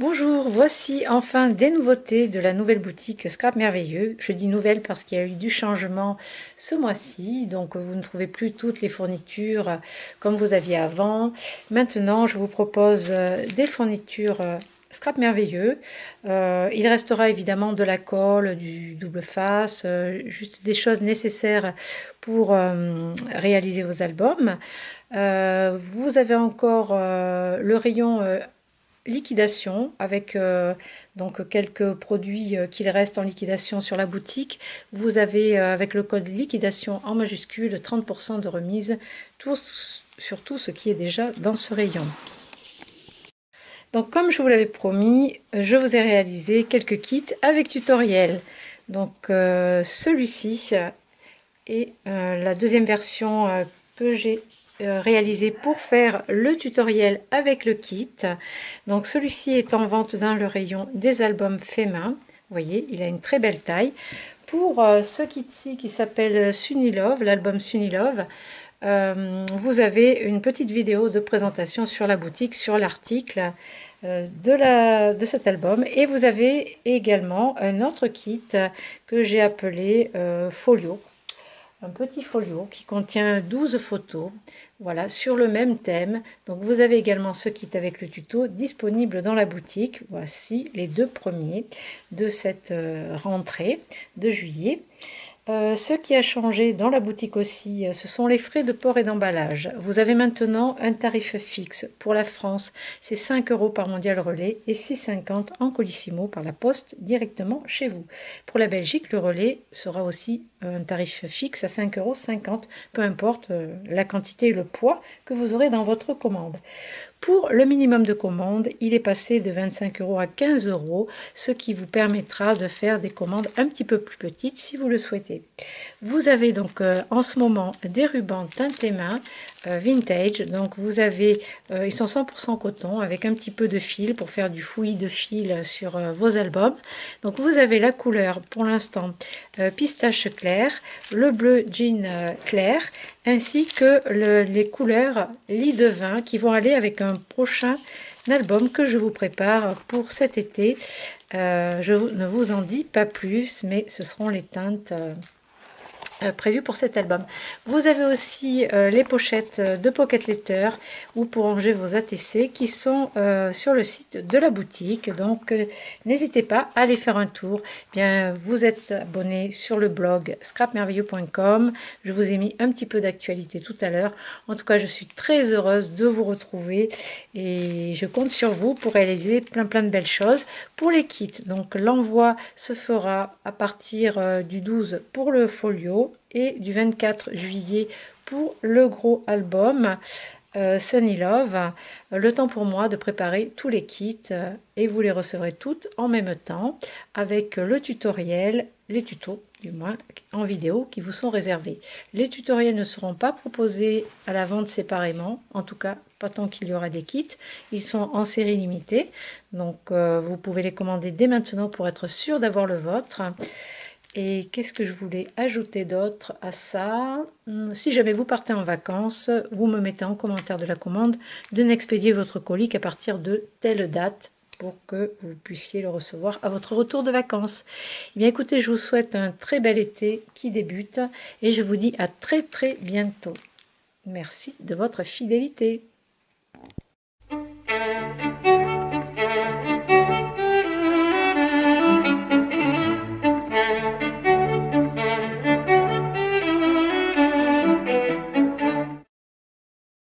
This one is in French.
Bonjour, voici enfin des nouveautés de la nouvelle boutique Scrap Merveilleux. Je dis nouvelle parce qu'il y a eu du changement ce mois-ci, donc vous ne trouvez plus toutes les fournitures comme vous aviez avant. Maintenant, je vous propose des fournitures Scrap Merveilleux. Il restera évidemment de la colle, du double face, juste des choses nécessaires pour réaliser vos albums. Vous avez encore le rayon liquidation avec donc quelques produits qu'il reste en liquidation sur la boutique. Vous avez avec le code liquidation en majuscule 30% de remise sur tout ce qui est déjà dans ce rayon. Donc comme je vous l'avais promis, je vous ai réalisé quelques kits avec tutoriel. Donc celui-ci est la deuxième version que j'ai réalisé pour faire le tutoriel avec le kit. Donc celui-ci est en vente dans le rayon des albums faits main. Vous voyez, il a une très belle taille. Pour ce kit-ci qui s'appelle Sunilove, l'album Sunilove, vous avez une petite vidéo de présentation sur la boutique, sur l'article de cet album. Et vous avez également un autre kit que j'ai appelé Folio. Un petit folio qui contient 12 photos, voilà, sur le même thème. Donc vous avez également ce kit avec le tuto disponible dans la boutique. Voici les deux premiers de cette rentrée de juillet. Ce qui a changé dans la boutique aussi, ce sont les frais de port et d'emballage. Vous avez maintenant un tarif fixe. Pour la France, c'est 5 € par mondial relais et 6,50 € en colissimo par la poste directement chez vous. Pour la Belgique, le relais sera aussi un tarif fixe à 5,50 €, peu importe la quantité et le poids que vous aurez dans votre commande. Pour le minimum de commande, il est passé de 25 € à 15 €, ce qui vous permettra de faire des commandes un petit peu plus petites si vous le souhaitez. Vous avez donc en ce moment des rubans teintés main vintage. Donc vous avez, ils sont 100% coton avec un petit peu de fil pour faire du fouillis de fil sur vos albums. Donc vous avez la couleur pour l'instant pistache clair, le bleu jean clair, ainsi que les couleurs lit de vin qui vont aller avec un prochain album que je vous prépare pour cet été. Ne vous en dis pas plus, mais ce seront les teintes prévues pour cet album. Vous avez aussi les pochettes de Pocket Letter ou pour ranger vos ATC qui sont sur le site de la boutique. Donc n'hésitez pas à aller faire un tour. Bien, vous êtes abonné sur le blog scrapmerveilleux.com. Je vous ai mis un petit peu d'actualité tout à l'heure. En tout cas, je suis très heureuse de vous retrouver et je compte sur vous pour réaliser plein de belles choses. Pour les kits, donc l'envoi se fera à partir du 12 pour le folio et du 24 juillet pour le gros album Sunny Love. Le temps pour moi de préparer tous les kits et vous les recevrez toutes en même temps avec le tutoriel, les tutos du moins en vidéo qui vous sont réservés. Les tutoriels ne seront pas proposés à la vente séparément, en tout cas pas tant qu'il y aura des kits. Ils sont en série limitée, donc vous pouvez les commander dès maintenant pour être sûr d'avoir le vôtre. Et qu'est-ce que je voulais ajouter d'autre à ça? Si jamais vous partez en vacances, vous me mettez en commentaire de la commande de n'expédier votre colis qu'à partir de telle date pour que vous puissiez le recevoir à votre retour de vacances. Eh bien écoutez, je vous souhaite un très bel été qui débute et je vous dis à très bientôt. Merci de votre fidélité.